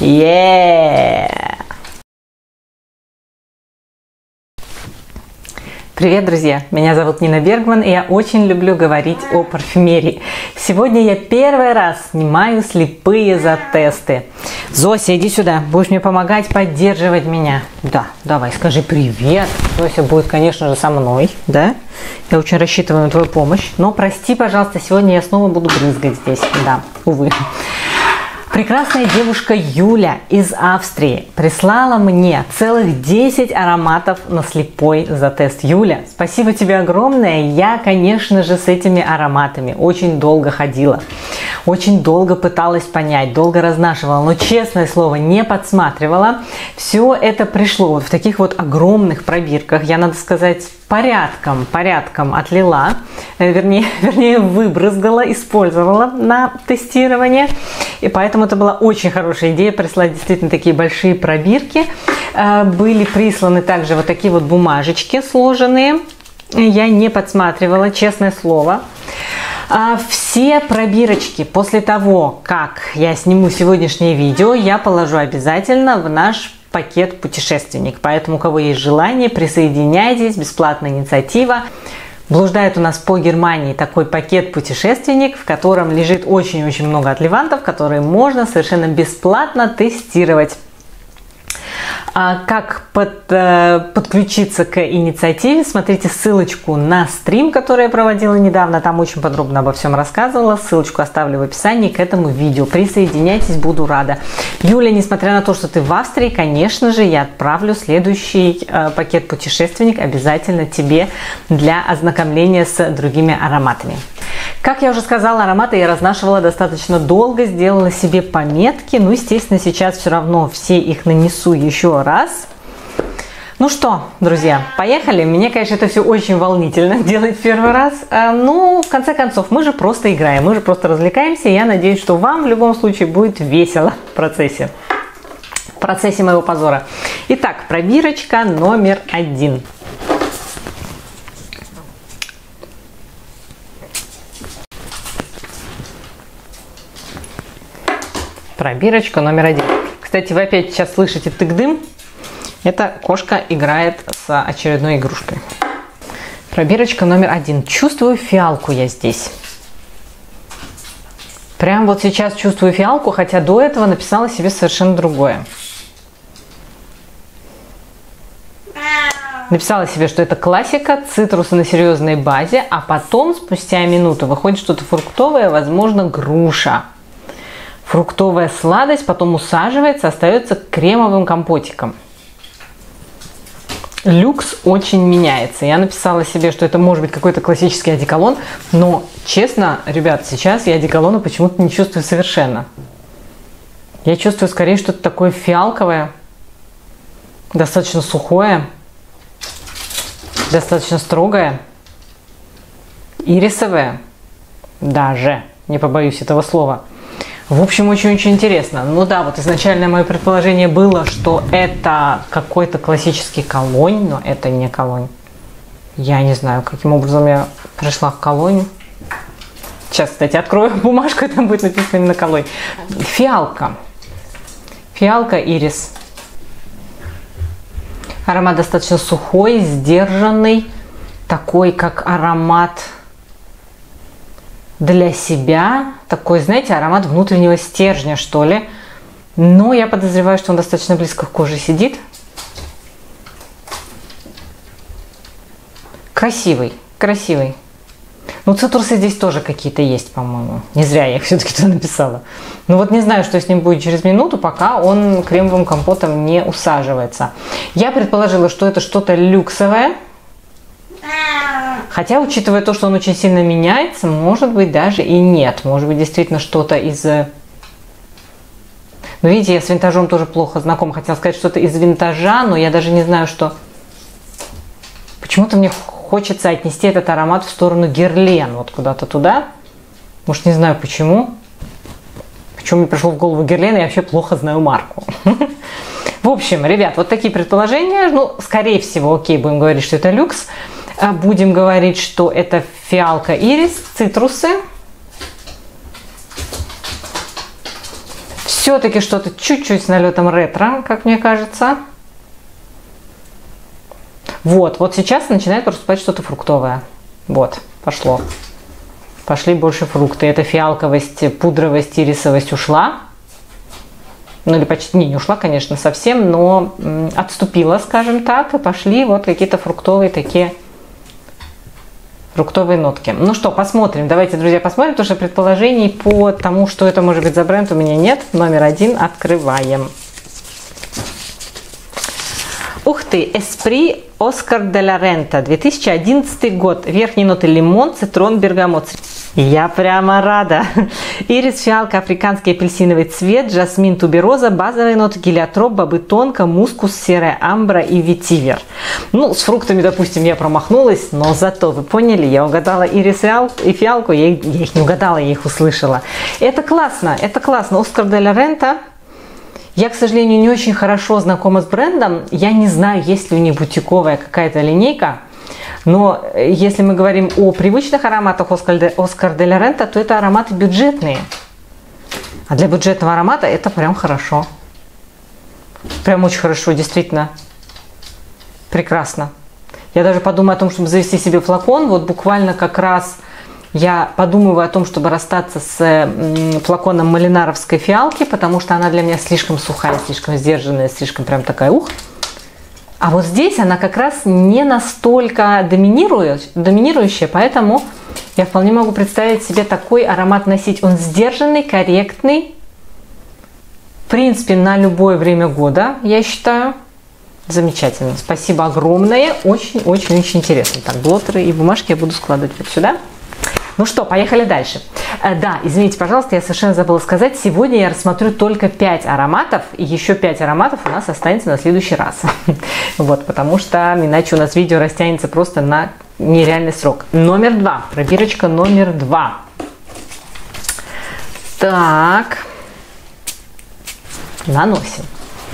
Привет, друзья! Меня зовут Нина Бергман, и я очень люблю говорить о парфюмерии. Сегодня я первый раз снимаю слепые затесты. Зося, иди сюда, будешь мне помогать, поддерживать меня. Да, давай, скажи привет. Зося будет, конечно же, со мной, да? Я очень рассчитываю на твою помощь. Но прости, пожалуйста, сегодня я снова буду брызгать здесь. Да, увы. Прекрасная девушка Юля из Австрии прислала мне целых 10 ароматов на слепой затест. Юля, спасибо тебе огромное. Я, конечно же, с этими ароматами очень долго ходила. Очень долго пыталась понять, долго разнашивала, но, честное слово, не подсматривала. Все это пришло вот в таких вот огромных пробирках. Я, надо сказать, порядком отлила, вернее выбрызгала, использовала на тестирование. И поэтому это была очень хорошая идея прислать действительно такие большие пробирки. Были присланы также вот такие вот бумажечки сложенные. Я не подсматривала, честное слово. Все пробирочки после того, как я сниму сегодняшнее видео, я положу обязательно в наш пакет «Путешественник». Поэтому, у кого есть желание, присоединяйтесь, бесплатная инициатива. Блуждает у нас по Германии такой пакет «Путешественник», в котором лежит очень-очень много отливантов, которые можно совершенно бесплатно тестировать. Как подключиться к инициативе, смотрите ссылочку на стрим, который я проводила недавно, там очень подробно обо всем рассказывала, ссылочку оставлю в описании к этому видео, присоединяйтесь, буду рада. Юля, несмотря на то, что ты в Австрии, конечно же, я отправлю следующий пакет «Путешественник» обязательно тебе для ознакомления с другими ароматами. Как я уже сказала, ароматы я разнашивала достаточно долго, сделала себе пометки. Ну, естественно, сейчас все равно все их нанесу еще раз. Ну что, друзья, поехали. Мне, конечно, это все очень волнительно делать первый раз. Ну, в конце концов, мы же просто играем, мы же просто развлекаемся. И я надеюсь, что вам в любом случае будет весело в процессе моего позора. Итак, пробирочка номер 1. Пробирочка номер 1. Кстати, вы опять сейчас слышите тык-дым. Эта кошка играет с очередной игрушкой. Пробирочка номер 1. Чувствую фиалку я здесь. Прям вот сейчас чувствую фиалку, хотя до этого написала себе совершенно другое. Написала себе, что это классика, цитрусы на серьезной базе, а потом, спустя минуту, выходит что-то фруктовое, возможно, груша. Фруктовая сладость потом усаживается, остается кремовым компотиком. Люкс очень меняется. Я написала себе, что это может быть какой-то классический одеколон, но, честно, ребят, сейчас я одеколона почему-то не чувствую совершенно. Я чувствую скорее что-то такое фиалковое, достаточно сухое, достаточно строгое, ирисовое, даже, не побоюсь этого слова. В общем, очень-очень интересно. Ну да, вот изначально мое предположение было, что это какой-то классический колонь, но это не колонь. Я не знаю, каким образом я пришла к колонию. Сейчас, кстати, открою бумажку, и там будет написано именно колонь. Фиалка. Фиалка ирис. Аромат достаточно сухой, сдержанный. Такой, как аромат для себя, такой, знаете, аромат внутреннего стержня, что ли. Но я подозреваю, что он достаточно близко к коже сидит. Красивый, красивый. Ну, цитрусы здесь тоже какие-то есть, по-моему. Не зря я их все-таки туда написала. Ну, вот не знаю, что с ним будет через минуту, пока он кремовым компотом не усаживается. Я предположила, что это что-то люксовое. Хотя, учитывая то, что он очень сильно меняется, может быть, даже и нет. Может быть, действительно что-то из... Ну, видите, я с винтажом тоже плохо знакома. Хотела сказать, что-то из винтажа, но я даже не знаю, что... Почему-то мне хочется отнести этот аромат в сторону Герлен, вот куда-то туда. Может, не знаю почему. Почему мне пришло в голову Герлен, я вообще плохо знаю марку. В общем, ребят, вот такие предположения. Ну, скорее всего, окей, будем говорить, что это люкс. Будем говорить, что это фиалка ирис, цитрусы. Все-таки что-то чуть-чуть с налетом ретро, как мне кажется. Вот сейчас начинает проступать что-то фруктовое. Вот, пошло. Пошли больше фрукты. Эта фиалковость, пудровость, ирисовость ушла. Ну или почти не ушла, конечно, совсем, но отступила, скажем так. И пошли вот какие-то фруктовые такие фруктовые нотки. Ну что, посмотрим. Давайте, друзья, посмотрим, потому что предположений по тому, что это может быть за бренд, у меня нет. Номер 1 открываем. Ух ты, Esprit Oscar de la Renta, 2011 год. Верхние ноты лимон, цитрон, бергамот. Я прямо рада. Ирис, фиалка, африканский апельсиновый цвет, жасмин, тубероза, базовые ноты, гелиотроп, бобы тонко, мускус, серая амбра и ветивер. Ну, с фруктами, допустим, я промахнулась, но зато, вы поняли, я угадала ирис и фиалку, я их не угадала, я их услышала. Это классно, это классно. Oscar de la Renta. Я, к сожалению, не очень хорошо знакома с брендом. Я не знаю, есть ли у них бутиковая какая-то линейка. Но если мы говорим о привычных ароматах Oscar de la Renta, то это ароматы бюджетные. А для бюджетного аромата это прям хорошо. Прям очень хорошо, действительно. Прекрасно. Я даже подумаю о том, чтобы завести себе флакон. Вот буквально как раз я подумываю о том, чтобы расстаться с флаконом малинаровской фиалки, потому что она для меня слишком сухая, слишком сдержанная, слишком прям такая ух. А вот здесь она как раз не настолько доминирующая, поэтому я вполне могу представить себе такой аромат носить. Он сдержанный, корректный, в принципе, на любое время года, я считаю. Замечательно. Спасибо огромное. Очень-очень-очень интересно. Так, блоттеры и бумажки я буду складывать вот сюда. Ну что, поехали дальше. Да, извините, пожалуйста, я совершенно забыла сказать. Сегодня я рассмотрю только 5 ароматов. И еще 5 ароматов у нас останется на следующий раз. Вот, потому что иначе у нас видео растянется просто на нереальный срок. Номер 2. Пробирочка номер 2. Так. Наносим.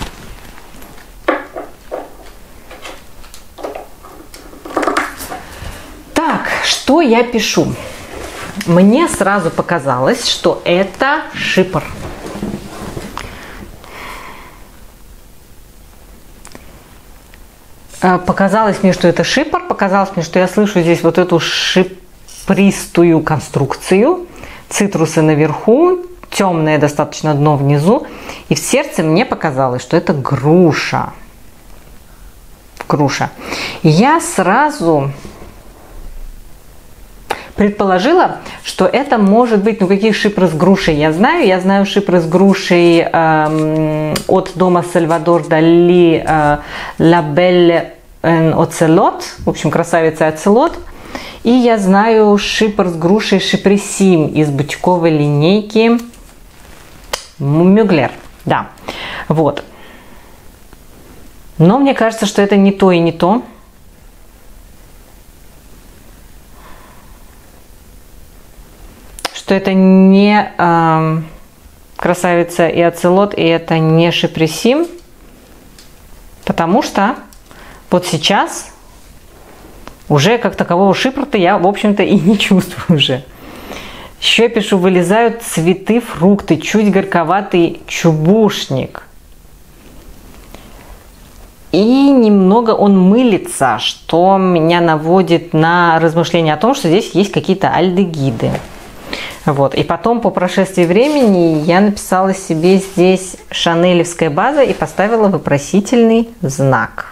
Так, что я пишу? Мне сразу показалось, что это шипр. Показалось мне, что это шипр. Показалось мне, что я слышу здесь вот эту шипристую конструкцию. Цитрусы наверху, темное достаточно дно внизу. И в сердце мне показалось, что это груша. Груша. Я сразу предположила, что это может быть, ну какие шипры с грушей я знаю шипры с грушей от дома Сальвадор Дали La Belle Ocelot, в общем, красавица и оцелот. И я знаю шипр с грушей Шиприсим из бутиковой линейки Мюглер, да, вот. Но мне кажется, что это не то и не то. Что это не красавица и оцелот, и это не Шиприсим, потому что вот сейчас уже как такового шипра-то я, в общем-то, и не чувствую уже. Еще я пишу, вылезают цветы, фрукты, чуть горьковатый чубушник. И немного он мылится, что меня наводит на размышления о том, что здесь есть какие-то альдегиды. Вот. И потом, по прошествии времени, я написала себе здесь шанелевская база и поставила вопросительный знак.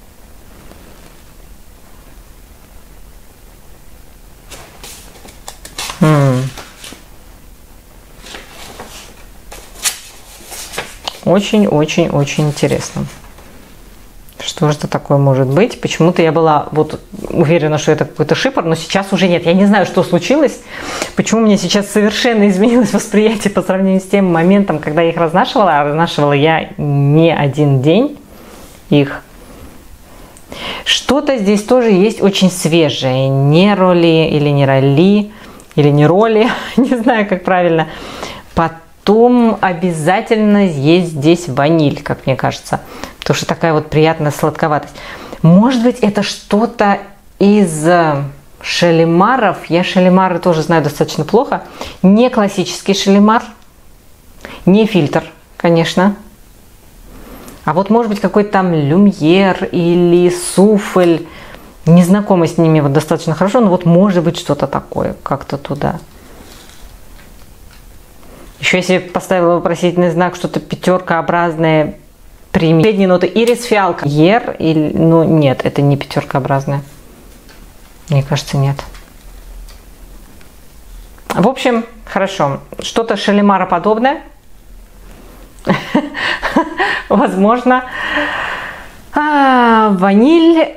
Очень-очень-очень интересно. Что же это такое может быть? Почему-то я была вот уверена, что это какой-то шипр, но сейчас уже нет. Я не знаю, что случилось. Почему у меня сейчас совершенно изменилось восприятие по сравнению с тем моментом, когда я их разнашивала. А разнашивала я не один день их. Что-то здесь тоже есть очень свежее. Не роли или не роли, или не роли. Не знаю, как правильно. Потом обязательно есть здесь ваниль, как мне кажется. Потому что такая вот приятная сладковатость. Может быть, это что-то из шалимаров. Я шалимары тоже знаю достаточно плохо. Не классический шалимар. Не фильтр, конечно. А вот может быть какой-то там люмьер или суфль. Не знакома с ними вот достаточно хорошо, но вот может быть что-то такое, как-то туда. Еще если поставила вопросительный знак, что-то пятеркообразное. Средние ноты ирис, фиалка. Ер или... Ну нет, это не пятеркообразное. Мне кажется, нет. В общем, хорошо. Что-то шалимароподобное. Возможно. Ваниль,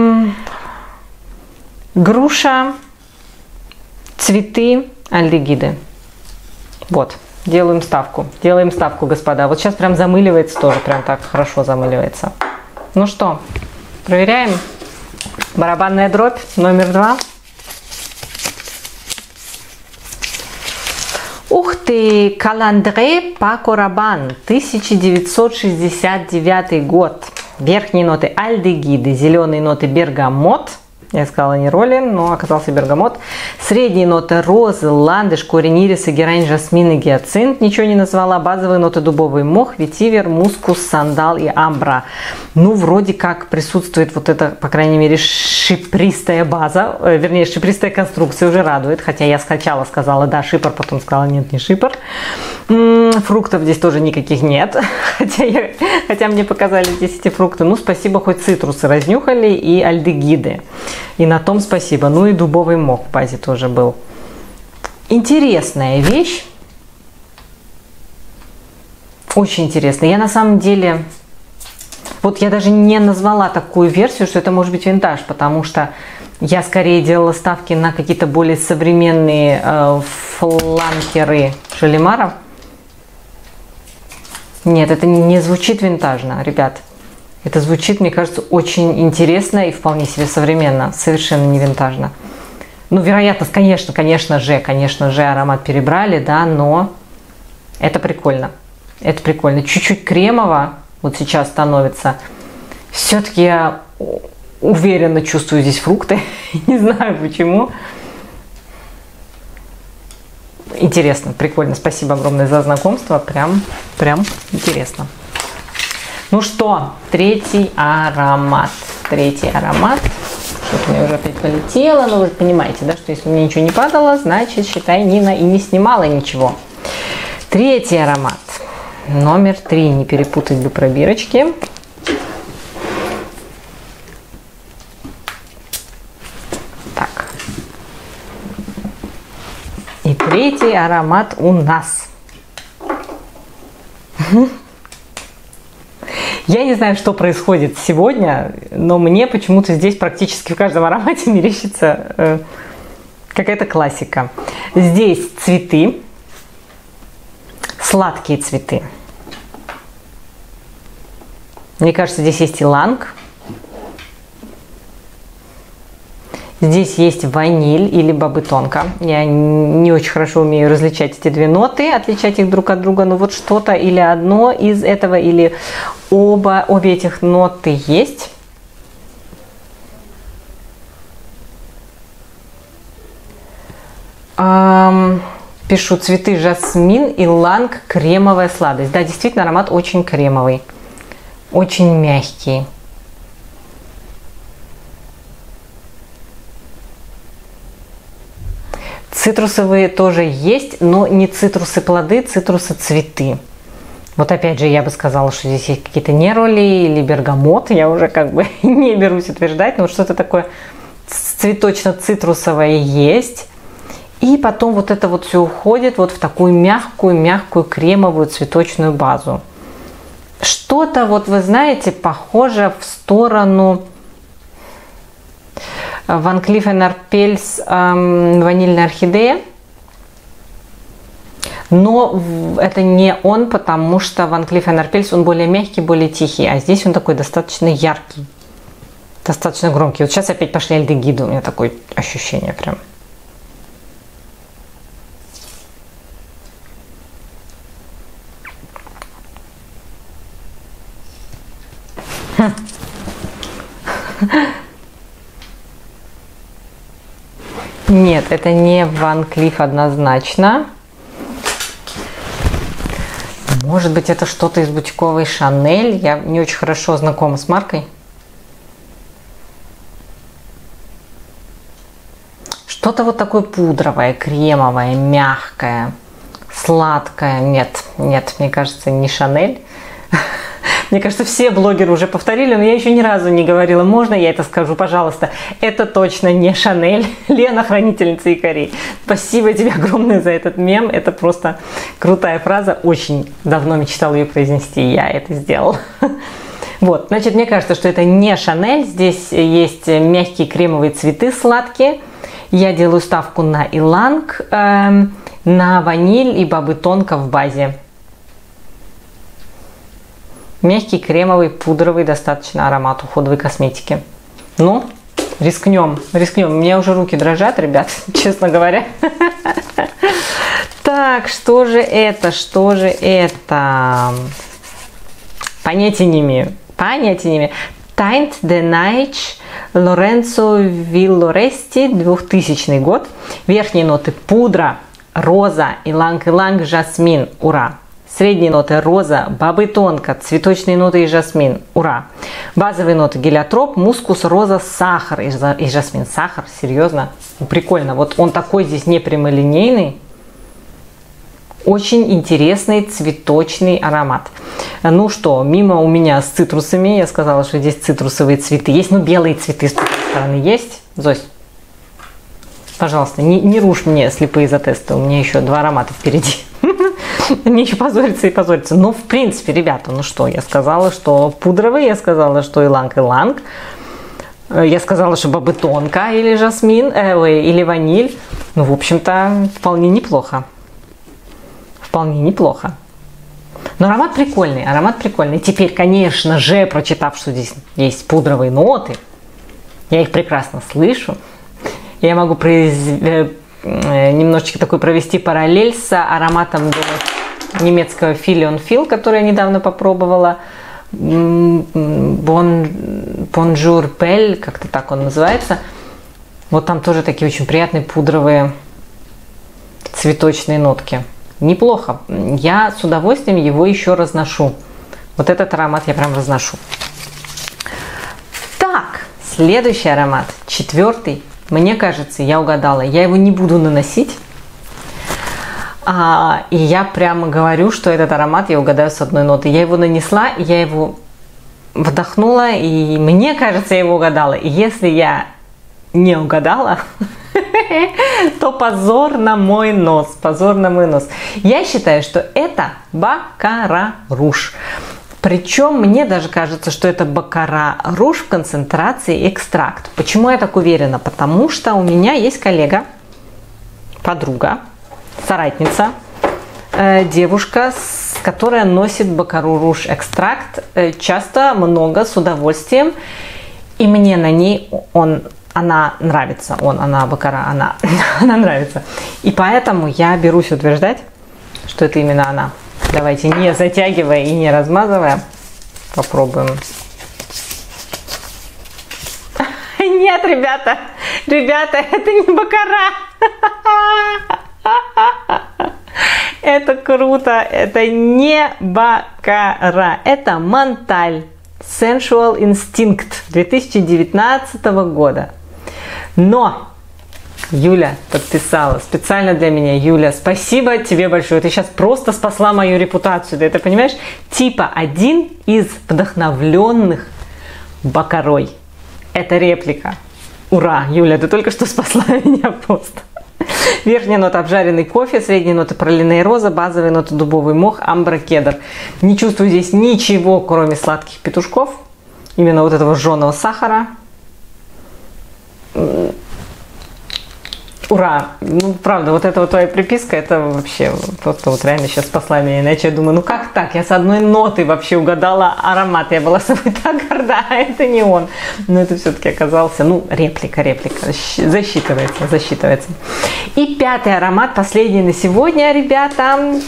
груша, цветы, альдегиды. Вот. Делаем ставку. Делаем ставку, господа. Вот сейчас прям замыливается тоже. Прям так хорошо замыливается. Ну что, проверяем. Барабанная дробь номер 2. Ух ты! Каландре Пако Рабан. 1969 год. Верхние ноты альдегиды. Зеленые ноты бергамот. Я сказала не ролин, но оказался бергамот. Средние ноты розы, ландыш, корень ириса, герань, жасмин и гиацинт. Ничего не назвала. Базовые ноты дубовый мох, ветивер, мускус, сандал и амбра. Ну, вроде как присутствует вот эта, по крайней мере, шипристая база. Вернее, шипристая конструкция уже радует. Хотя я сначала сказала, да, шипр, потом сказала, нет, не шипр. Фруктов здесь тоже никаких нет. Хотя мне показали здесь эти фрукты. Ну, спасибо, хоть цитрусы разнюхали и альдегиды. И на том спасибо. Ну и дубовый мох в базе тоже был. Интересная вещь. Очень интересная. Я на самом деле... Вот я даже не назвала такую версию, что это может быть винтаж, потому что я скорее делала ставки на какие-то более современные фланкеры шалимаров. Нет, это не звучит винтажно, ребят. Это звучит, мне кажется, очень интересно и вполне себе современно. Совершенно не винтажно. Ну, вероятно, конечно же, аромат перебрали, да, но это прикольно. Это прикольно. Чуть-чуть кремово вот сейчас становится. Все-таки я уверенно чувствую здесь фрукты. Не знаю почему. Интересно, прикольно. Спасибо огромное за знакомство. Прям интересно. Ну что, третий аромат. Третий аромат. Что-то у меня уже опять полетело. Но вы понимаете, да, что если у меня ничего не падало, значит, считай, Нина и не снимала ничего. Третий аромат. Номер 3. Не перепутать бы пробирочки. Так. И третий аромат у нас. Я не знаю, что происходит сегодня, но мне почему-то здесь практически в каждом аромате мерещится какая-то классика. Здесь цветы, сладкие цветы. Мне кажется, здесь есть иланг. Здесь есть ваниль или бобы-тонка. Я не очень хорошо умею различать эти две ноты, отличать их друг от друга. Но вот что-то или одно из этого, или обе этих ноты есть. Пишу цветы жасмин, иланг, кремовая сладость. Да, действительно, аромат очень кремовый, очень мягкий. Цитрусовые тоже есть, но не цитрусы плоды, цитрусы цветы. Вот опять же я бы сказала, что здесь есть какие-то нероли или бергамот. Я уже как бы не берусь утверждать, но вот что-то такое цветочно-цитрусовое есть. И потом вот это вот все уходит вот в такую мягкую кремовую цветочную базу. Что-то вот, вы знаете, похоже в сторону Van Cleef & Arpels ванильная орхидея. Но это не он, потому что Van Cleef & Arpels он более мягкий, более тихий. А здесь он такой достаточно яркий, достаточно громкий. Вот сейчас опять пошли альдегиды, у меня такое ощущение прям. Нет, это не Van Cleef однозначно. Может быть, это что-то из бутиковой Шанель. Я не очень хорошо знакома с маркой. Что-то вот такое пудровое, кремовое, мягкое, сладкое. Нет, мне кажется, не Шанель. Мне кажется, все блогеры уже повторили, но я еще ни разу не говорила. Можно я это скажу, пожалуйста? Это точно не Шанель. Лена, хранительница якорей. Спасибо тебе огромное за этот мем. Это просто крутая фраза. Очень давно мечтала ее произнести, и я это сделала. Вот, значит, мне кажется, что это не Шанель. Здесь есть мягкие кремовые цветы сладкие. Я делаю ставку на иланг, на ваниль и бобы тонко в базе. Мягкий, кремовый, пудровый, достаточно аромат уходовой косметики. Ну, рискнем. У меня уже руки дрожат, ребят, честно говоря. Так, что же это? Понятия не имею. Teint de Naiche Лоренцо Виллорести, 2000 год. Верхние ноты пудра, роза, иланг-иланг, жасмин. Ура! Средние ноты роза, бобы тонко, цветочные ноты и жасмин. Ура! Базовые ноты гелиотроп, мускус, роза, сахар и жасмин. Сахар? Серьезно? Ну, прикольно. Вот он такой здесь не прямолинейный. Очень интересный цветочный аромат. Ну что, мимо у меня с цитрусами. Я сказала, что здесь цитрусовые цветы есть. Ну, белые цветы с той стороны есть. Зось, пожалуйста, не рушь мне слепые за тесты. У меня еще 2 аромата впереди. Мне еще позориться и позориться. Но, в принципе, ребята, ну что, я сказала, что пудровый, я сказала, что иланг-иланг. Я сказала, что бобы тонко или жасмин, или ваниль. Ну, в общем-то, вполне неплохо. Но аромат прикольный. Теперь, конечно же, прочитав, что здесь есть пудровые ноты, я их прекрасно слышу. Я могу немножечко такой провести параллель с ароматом немецкого Filion Fil, который я недавно попробовала. Bonjour Belle, как-то так он называется. Вот там тоже такие очень приятные пудровые цветочные нотки. Неплохо. Я с удовольствием его еще разношу. Вот этот аромат я прям разношу. Так, следующий аромат, 4-й. Мне кажется, я угадала. Я его не буду наносить. И я прямо говорю, что этот аромат я угадаю с одной ноты. Я его нанесла, я его вдохнула, и мне кажется, я его угадала. И если я не угадала, то позор на мой нос. Я считаю, что это Баккара Руж. Причем мне даже кажется, что это Баккара Руж в концентрации экстракт. Почему я так уверена? Потому что у меня есть коллега, подруга, соратница, девушка, которая носит Баккару Руж экстракт часто, много, с удовольствием. И мне на ней она нравится. Она нравится. И поэтому я берусь утверждать, что это именно она. Давайте, не затягивая и не размазывая, попробуем. Нет, ребята, это не Баккара. Это круто. Это не Баккара. Это Монталь Sensual Instinct 2019 года. Но Юля подписала специально для меня. Юля, спасибо тебе большое. Ты сейчас просто спасла мою репутацию. Ты это понимаешь? Типа один из вдохновленных Баккарой. Это реплика. Ура, Юля, ты только что спасла меня просто. Верхняя нота обжаренный кофе, средняя нота пролиная роза, базовая нота дубовый мох, амбра, кедр. Не чувствую здесь ничего, кроме сладких петушков. Именно вот этого жженого сахара. Ура! Ну, правда, вот эта вот твоя приписка, это вообще просто вот реально сейчас спасла меня. Иначе я думаю, ну как так? Я с одной нотой вообще угадала аромат. Я была собой так горда, а это не он. Но это все-таки оказался, ну, реплика. Засчитывается. И 5-й аромат, последний на сегодня, ребята.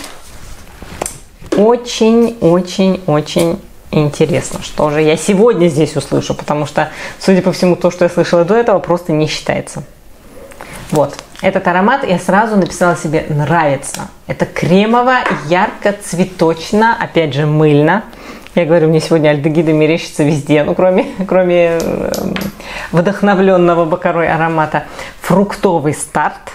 Очень интересно, что же я сегодня здесь услышу. Потому что, судя по всему, то, что я слышала до этого, просто не считается. Вот, Этот аромат я сразу написала себе «нравится». Это кремово, ярко-цветочно, опять же мыльно. Я говорю, мне сегодня альдегиды мерещится везде, ну кроме вдохновленного бакарой аромата. Фруктовый старт.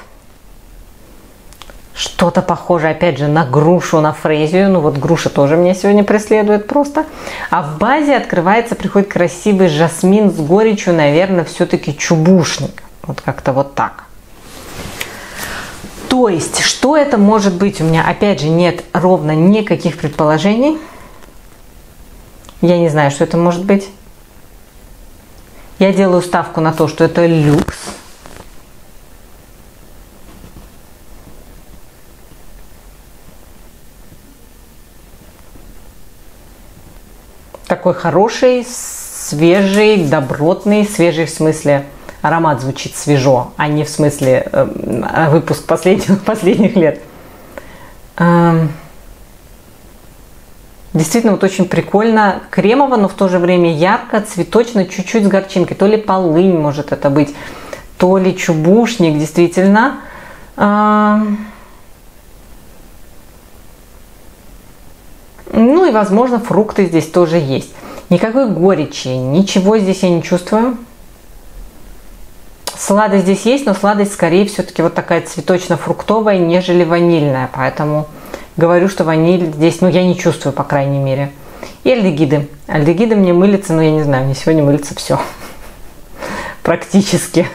Что-то похожее, опять же, на грушу, на фрезию. Ну вот груша тоже меня сегодня преследует просто. А в базе открывается, приходит красивый жасмин с горечью, наверное, все-таки чубушник. Вот как-то вот так. То есть, что это может быть? У меня, опять же, нет ровно никаких предположений. Я не знаю, что это может быть. Я делаю ставку на то, что это люкс. Такой хороший, свежий, добротный, свежий в смысле аромат звучит свежо, а не в смысле выпуск последних лет. Действительно, вот очень прикольно, кремово, но в то же время ярко, цветочно, чуть-чуть с горчинкой. То ли полынь может это быть, то ли чубушник, действительно. Ну и, возможно, фрукты здесь тоже есть. Никакой горечи, ничего здесь я не чувствую. Сладость здесь есть, но сладость скорее все-таки вот такая цветочно-фруктовая, нежели ванильная. Поэтому говорю, что ваниль здесь, ну, я не чувствую, по крайней мере. И альдегиды. Альдегиды мне мылятся, но я не знаю, мне сегодня мылится все. Практически.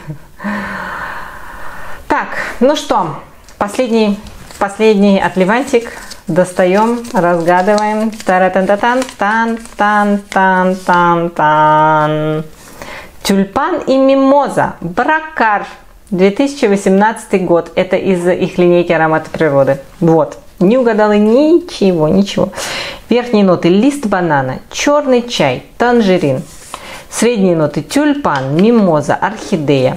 Так, ну что, последний отливантик. Достаем, разгадываем. Тан-тан-тан-тан-тан-тан. Тюльпан и мимоза. Бракар. 2018 год. Это из их линейки ароматы природы. Вот. Не угадала ничего. Верхние ноты лист банана, черный чай, танжерин. Средние ноты тюльпан, мимоза, орхидея.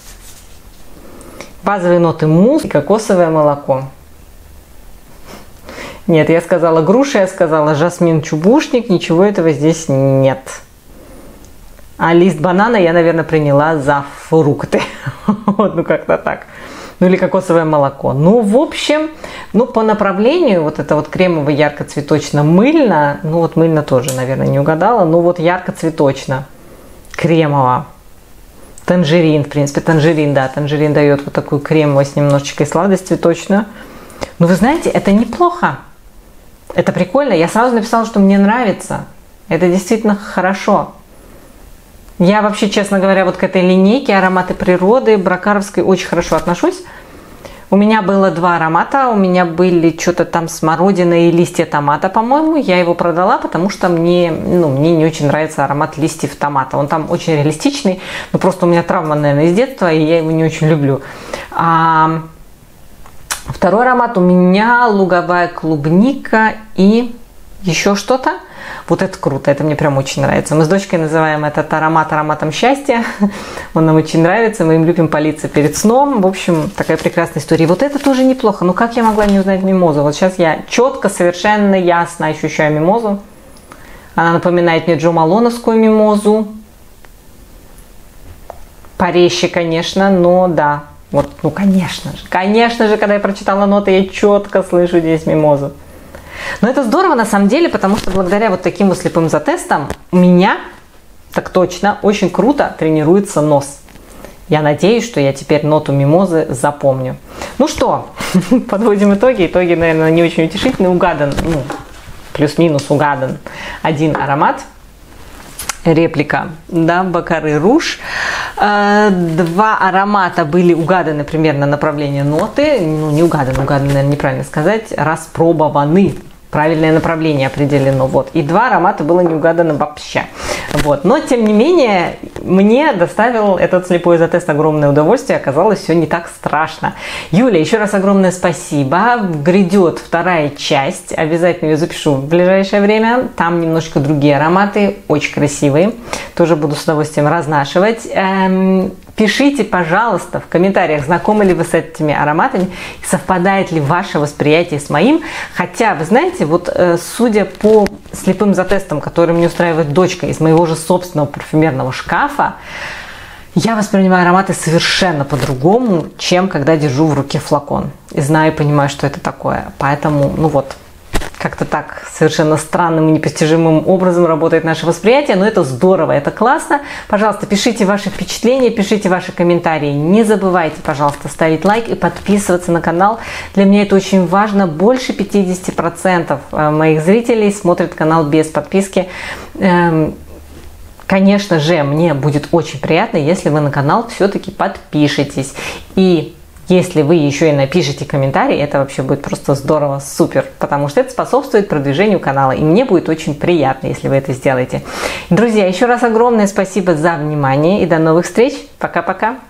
Базовые ноты мусс и кокосовое молоко. Нет, я сказала груша, я сказала жасмин, чубушник, ничего этого здесь нет. А лист банана я, наверное, приняла за фрукты. Вот, ну как-то так. Ну или кокосовое молоко. Ну, в общем, ну по направлению вот это вот кремово, ярко-цветочно-мыльно, ну вот мыльно тоже, наверное, не угадала, ну вот ярко-цветочно, кремово. Танжерин, в принципе, танжерин, да, танжерин дает вот такую кремовость, немножечко и сладость цветочную. Но вы знаете, это неплохо. Это прикольно. Я сразу написала, что мне нравится. Это действительно хорошо. Я вообще, честно говоря, вот к этой линейке ароматы природы бракаровской очень хорошо отношусь. У меня было два аромата. У меня были что-то там смородина и листья томата, по-моему. Я его продала, потому что мне не очень нравится аромат листьев томата. Он там очень реалистичный. Но просто у меня травма, наверное, из детства, и я его не очень люблю. Второй аромат у меня луговая клубника и еще что-то. Вот это круто, это мне прям очень нравится. Мы с дочкой называем этот аромат ароматом счастья. Он нам очень нравится, мы им любим палиться перед сном. В общем, такая прекрасная история. И вот это тоже неплохо. Ну как я могла не узнать мимозу? Вот сейчас я четко, совершенно ясно ощущаю мимозу. Она напоминает мне Джо Малоновскую мимозу. Порезче, конечно, но да. Вот, ну конечно же, когда я прочитала ноты, я четко слышу здесь мимозу. Но это здорово на самом деле, потому что благодаря вот таким вот слепым затестам у меня, так точно, очень круто тренируется нос. Я надеюсь, что я теперь ноту мимозы запомню. Ну что, подводим итоги. Итоги, наверное, не очень утешительные. Угадан, ну, плюс-минус угадан один аромат. Реплика, да, Бакары Руж. Два аромата были угаданы примерно направление ноты. Ну, не угаданы, наверное, неправильно сказать. Распробованы. Правильное направление определено. Вот. И два аромата было не угадано вообще. Вот. Но, тем не менее, мне доставил этот слепой затест огромное удовольствие. Оказалось, все не так страшно. Юля, еще раз огромное спасибо. Грядет вторая часть. Обязательно ее запишу в ближайшее время. Там немножко другие ароматы. Очень красивые. Тоже буду с удовольствием разнашивать. Пишите, пожалуйста, в комментариях, знакомы ли вы с этими ароматами, совпадает ли ваше восприятие с моим. Хотя, вы знаете, вот судя по слепым затестам, которые мне устраивает дочка из моего же собственного парфюмерного шкафа, Я воспринимаю ароматы совершенно по-другому, чем когда держу в руке флакон. И знаю и понимаю, что это такое. Поэтому, ну вот, как-то так совершенно странным и непостижимым образом работает наше восприятие, но это здорово, это классно. Пожалуйста, пишите ваши впечатления, пишите ваши комментарии. Не забывайте, пожалуйста, ставить лайк и подписываться на канал. Для меня это очень важно. Больше 50% моих зрителей смотрят канал без подписки. Конечно же, мне будет очень приятно, если вы на канал все-таки подпишетесь. И если вы еще и напишите комментарий, это вообще будет просто здорово, супер, потому что это способствует продвижению канала. И мне будет очень приятно, если вы это сделаете. Друзья, еще раз огромное спасибо за внимание и до новых встреч. Пока-пока.